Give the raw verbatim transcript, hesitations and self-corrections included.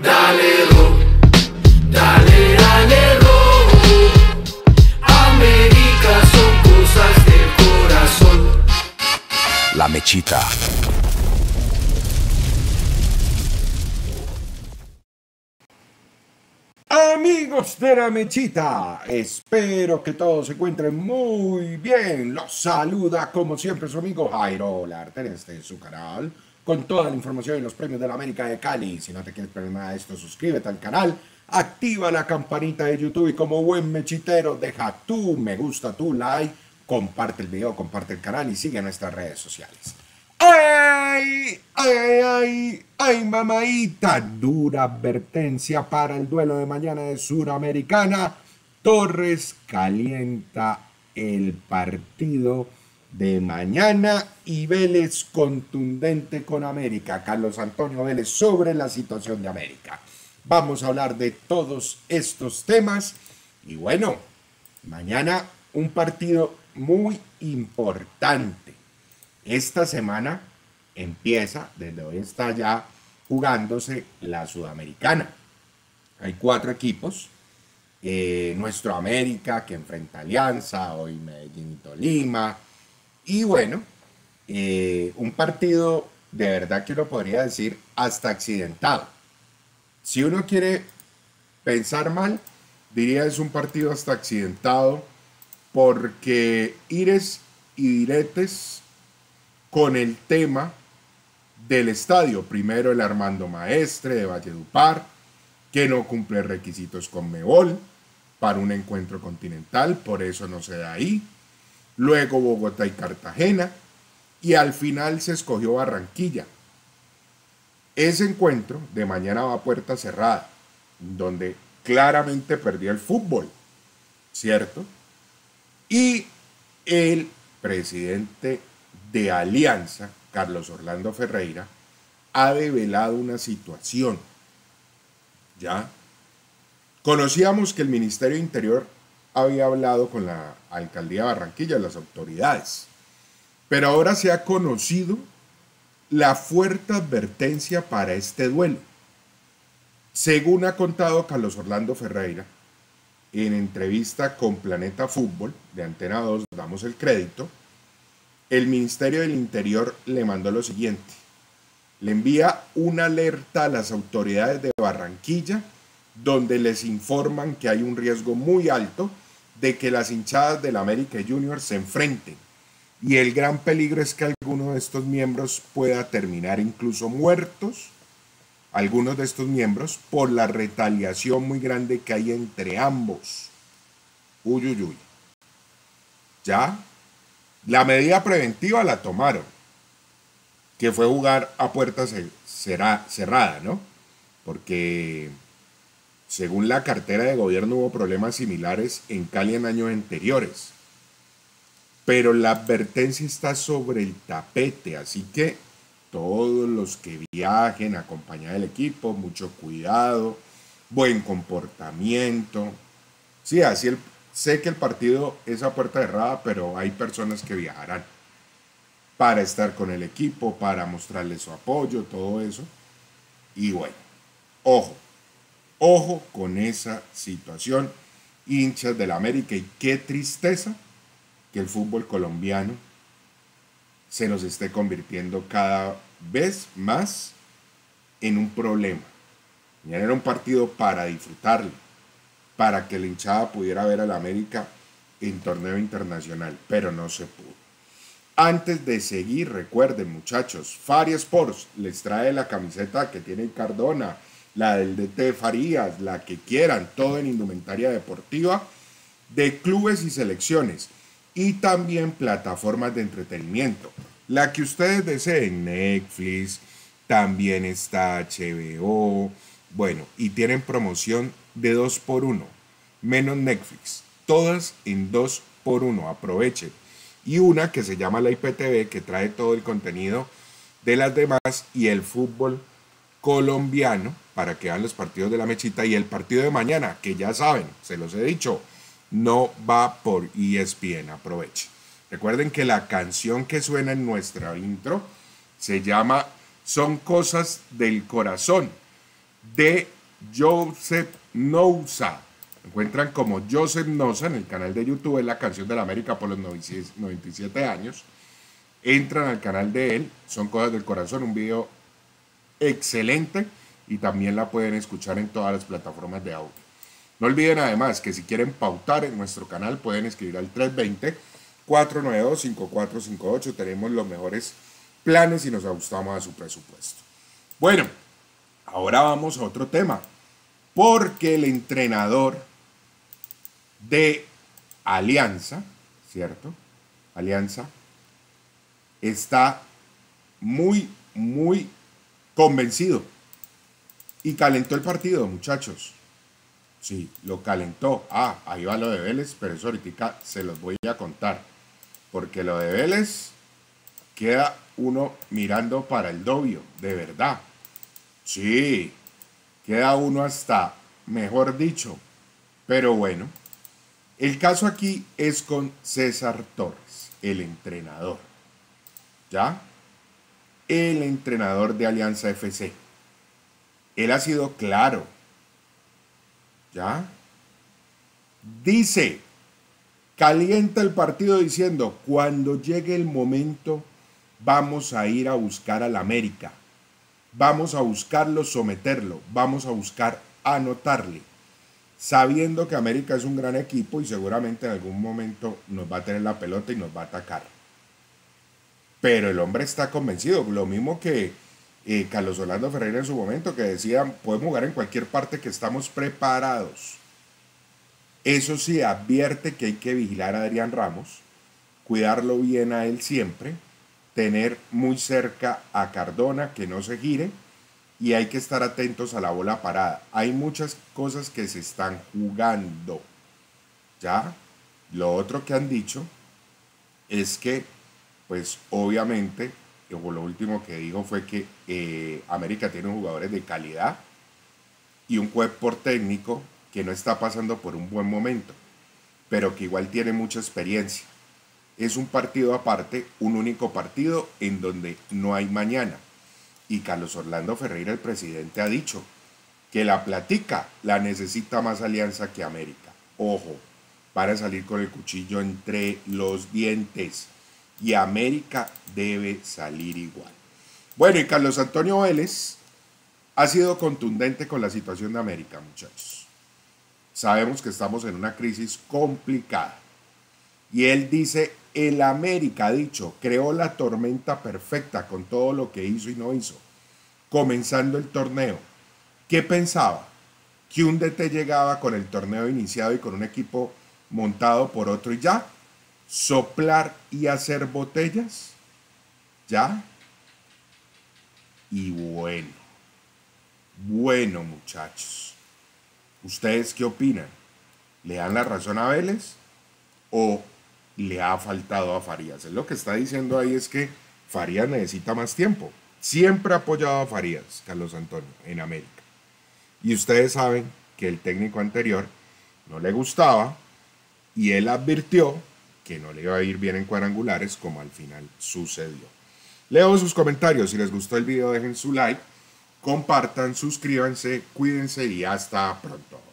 Dale ro, dale, dale ro. América son cosas del corazón. La Mechita. Amigos de La Mechita, espero que todos se encuentren muy bien. Los saluda como siempre su amigo Jairo Larte en este su canal, con toda la información y los premios de la América de Cali. Si no te quieres perder nada de esto, suscríbete al canal, activa la campanita de YouTube y como buen mechitero, deja tu me gusta, tu like, comparte el video, comparte el canal y sigue nuestras redes sociales. ¡Ay! ¡Ay, ay, ay, mamadita! Dura advertencia para el duelo de mañana de Suramericana. Torres calienta el partido de mañana y Vélez contundente con América. Carlos Antonio Vélez sobre la situación de América. Vamos a hablar de todos estos temas y bueno, mañana un partido muy importante. Esta semana empieza, desde hoy está ya jugándose la Sudamericana. Hay cuatro equipos. Eh, nuestro América que enfrenta Alianza, hoy Medellín y Tolima. Y bueno, eh, un partido de verdad que uno podría decir hasta accidentado. Si uno quiere pensar mal, diría es un partido hasta accidentado porque ires y diretes con el tema del estadio. Primero el Armando Maestre de Valledupar, que no cumple requisitos con Conmebol para un encuentro continental, por eso no se da ahí. Luego Bogotá y Cartagena, y al final se escogió Barranquilla. Ese encuentro de mañana va a puerta cerrada, donde claramente perdió el fútbol, ¿cierto? Y el presidente de Alianza, Carlos Orlando Ferreira, ha develado una situación. ¿Ya? Conocíamos que el Ministerio de Interior había hablado con la Alcaldía de Barranquilla, las autoridades, pero ahora se ha conocido la fuerte advertencia para este duelo. Según ha contado Carlos Orlando Ferreira, en entrevista con Planeta Fútbol, de Antena dos, damos el crédito, el Ministerio del Interior le mandó lo siguiente: le envía una alerta a las autoridades de Barranquilla donde les informan que hay un riesgo muy alto de que las hinchadas del América Junior se enfrenten y el gran peligro es que alguno de estos miembros pueda terminar incluso muertos, algunos de estos miembros, por la retaliación muy grande que hay entre ambos. Uy, uy, uy. ¿Ya? La medida preventiva la tomaron, que fue jugar a puerta cerrada, ¿no? Porque según la cartera de gobierno hubo problemas similares en Cali en años anteriores. Pero la advertencia está sobre el tapete, así que todos los que viajen a acompañar al equipo, mucho cuidado, buen comportamiento. Sí, así el sé que el partido es a puerta cerrada, pero hay personas que viajarán para estar con el equipo, para mostrarles su apoyo, todo eso. Y bueno, ojo, ojo con esa situación, hinchas del América, y qué tristeza que el fútbol colombiano se nos esté convirtiendo cada vez más en un problema. Ya era un partido para disfrutarlo, para que la hinchada pudiera ver al América en torneo internacional, pero no se pudo. Antes de seguir, recuerden muchachos, Fari Sports les trae la camiseta que tiene Cardona, la del D T Farías, la que quieran, todo en indumentaria deportiva de clubes y selecciones, y también plataformas de entretenimiento, la que ustedes deseen, Netflix, también está H B O, bueno, y tienen promoción de dos por uno, menos Netflix, todas en dos por uno, aprovechen. Y una que se llama la I P T V, que trae todo el contenido de las demás y el fútbol colombiano, para que vean los partidos de la Mechita. Y el partido de mañana, que ya saben, se los he dicho, no va por E S P N, aprovechen. Recuerden que la canción que suena en nuestra intro se llama Son Cosas del Corazón, de Joseph Nousa. Encuentran como Joseph Nousa en el canal de YouTube, es la canción de la América por los noventa y siete años. Entran al canal de él, son cosas del corazón, un video excelente y también la pueden escuchar en todas las plataformas de audio. No olviden además que si quieren pautar en nuestro canal pueden escribir al tres dos cero, cuatro nueve dos, cinco cuatro cinco ocho. Tenemos los mejores planes y nos ajustamos a su presupuesto. Bueno, ahora vamos a otro tema, porque el entrenador de Alianza, ¿cierto? Alianza está muy, muy convencido y calentó el partido, muchachos. Sí, lo calentó. Ah, ahí va lo de Vélez, pero eso ahorita se los voy a contar, porque lo de Vélez queda uno mirando para el dobio, de verdad. Sí, queda uno hasta, mejor dicho, pero bueno. El caso aquí es con César Torres, el entrenador, ¿ya? El entrenador de Alianza F C. Él ha sido claro, ¿ya? Dice, calienta el partido diciendo, cuando llegue el momento, vamos a ir a buscar al América. Vamos a buscarlo, someterlo, vamos a buscar anotarle, sabiendo que América es un gran equipo y seguramente en algún momento nos va a tener la pelota y nos va a atacar. Pero el hombre está convencido, lo mismo que eh, Carlos Orlando Ferreira en su momento, que decía, podemos jugar en cualquier parte, que estamos preparados. Eso sí, advierte que hay que vigilar a Adrián Ramos, cuidarlo bien a él siempre, tener muy cerca a Cardona, que no se gire, y hay que estar atentos a la bola parada. Hay muchas cosas que se están jugando, ¿ya? Lo otro que han dicho es que, pues obviamente, o lo último que dijo fue que eh, América tiene jugadores de calidad y un cuerpo técnico que no está pasando por un buen momento, pero que igual tiene mucha experiencia. Es un partido aparte, un único partido en donde no hay mañana. Y Carlos Orlando Ferreira, el presidente, ha dicho que la platica la necesita más Alianza que América. Ojo, para salir con el cuchillo entre los dientes. Y América debe salir igual. Bueno, y Carlos Antonio Vélez ha sido contundente con la situación de América, muchachos. Sabemos que estamos en una crisis complicada. Y él dice, el América, ha dicho, creó la tormenta perfecta con todo lo que hizo y no hizo. Comenzando el torneo, ¿qué pensaba? ¿Que un D T llegaba con el torneo iniciado y con un equipo montado por otro y ya? ¿Soplar y hacer botellas? ¿Ya? Y bueno, bueno muchachos, ¿ustedes qué opinan? ¿Le dan la razón a Vélez o le ha faltado a Farías? Es lo que está diciendo ahí, es que Farías necesita más tiempo. Siempre ha apoyado a Farías, Carlos Antonio, en América. Y ustedes saben que el técnico anterior no le gustaba y él advirtió que no le iba a ir bien en cuadrangulares, como al final sucedió. Leo sus comentarios. Si les gustó el video, dejen su like, compartan, suscríbanse, cuídense y hasta pronto.